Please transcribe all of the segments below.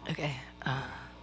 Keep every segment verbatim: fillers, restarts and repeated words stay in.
Okay. Uh.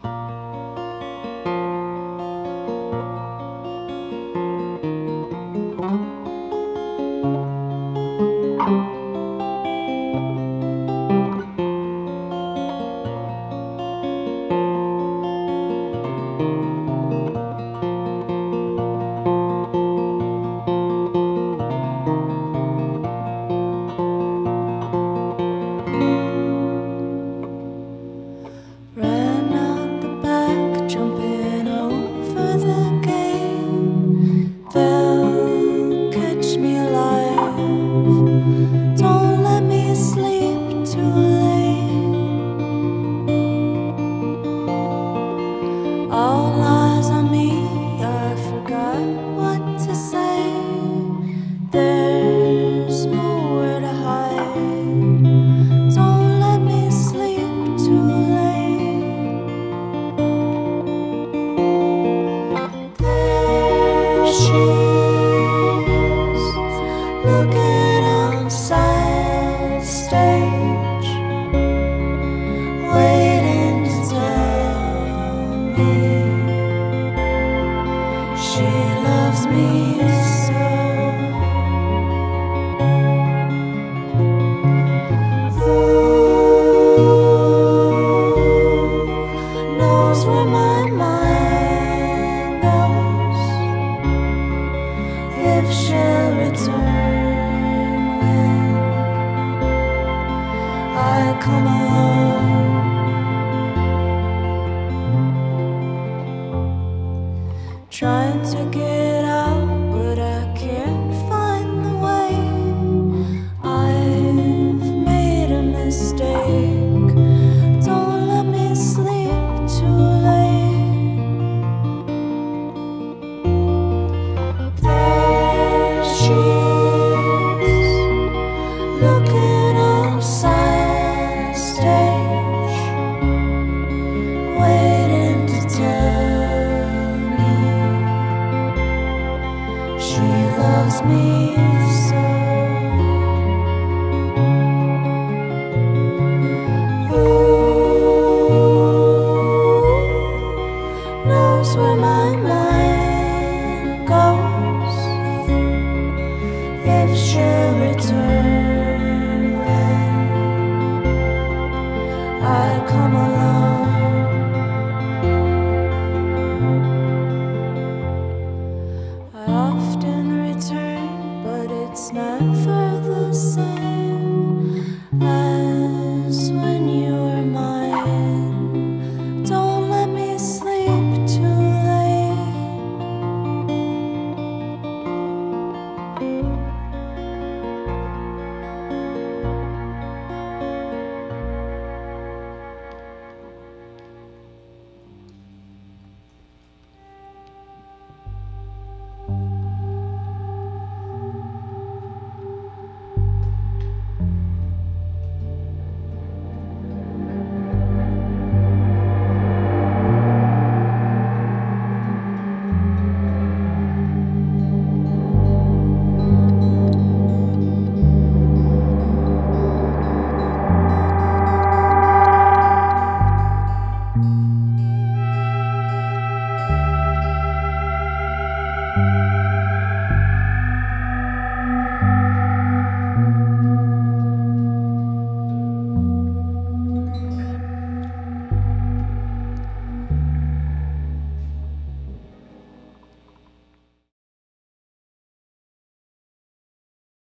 Ran out the back, jumping over the gate. They'll catch me alive. Don't let me sleep too late. All eyes on me, I forgot what to say. There's nowhere to hide. Don't let me sleep too late. There she is, looking outside the stage, waiting to tell me she loves me so. Knows where my mind goes, if she'll return when I come along. Trying to get out, but I can't find the way. I've made a mistake. Don't let me sleep too late. There she is, looking outside the stage, waiting to tell me she loves me so. Knows where my mind goes, if she'll return when I come along. I often return, but it's never the same as when you were mine. Don't let me sleep too late.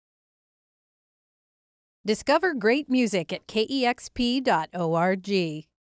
Discover great music at K E X P dot org.